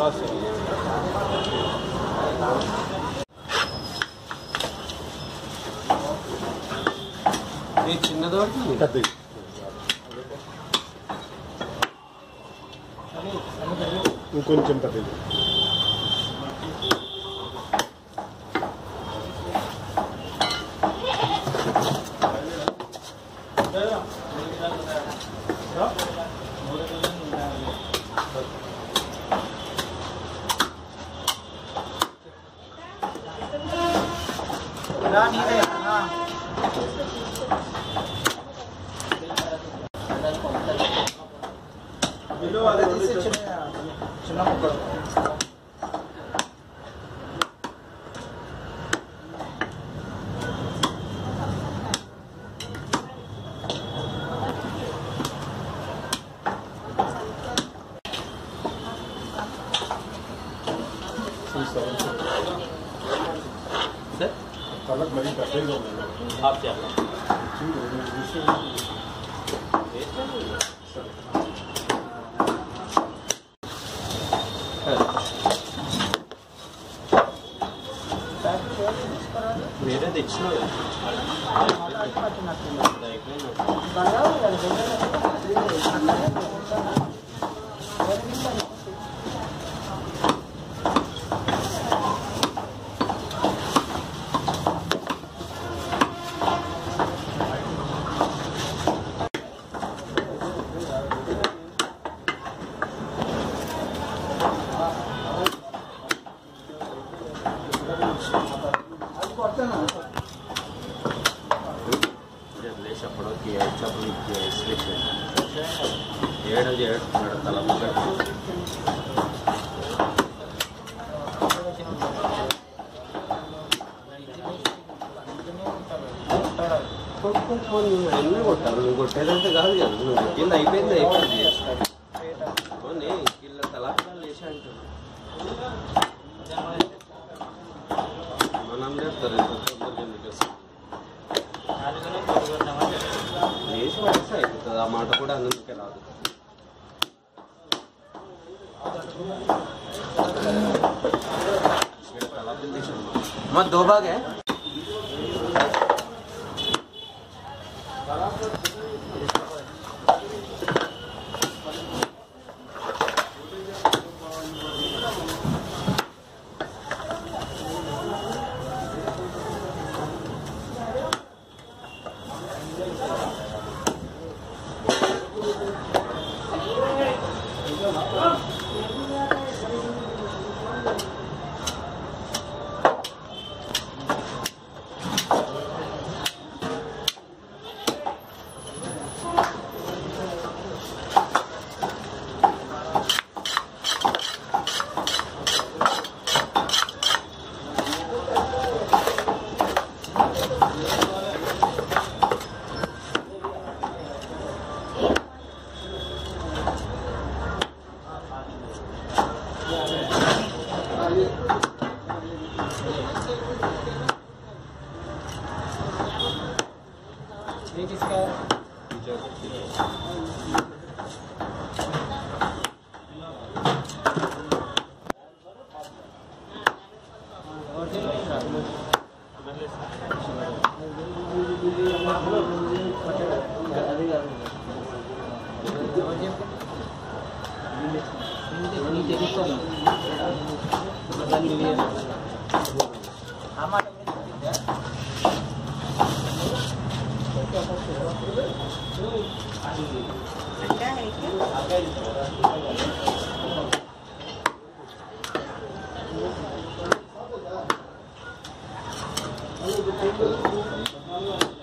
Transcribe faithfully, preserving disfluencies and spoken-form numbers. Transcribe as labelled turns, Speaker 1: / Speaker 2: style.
Speaker 1: ये చిన్నదోటి పెద్దది ఇంకొంచెం పెద్దది
Speaker 2: రా నీదే నా వీడియో అదే తీసి చిన్న చిన్న ముక్కలు
Speaker 1: अलग मरी करते ही लोग आप क्या मेरे देखना చెప్పడం చెప్పడం ఏడు ఏడు తల ఎన్ని కొట్టాలి నువ్వు కొట్టేదంటే కాదు కదా నువ్వు కొట్టింది అయిపోయింది అయిపోయింది వీళ్ళ తలాపాలు వేసి అంటున్నావు మనం చేస్తారు వేసి పడిస్తే అయిపోతుంది ఆ మాట కూడా అందుకే రాదు మా దో भाग है ये किसका है? क्या है क्या?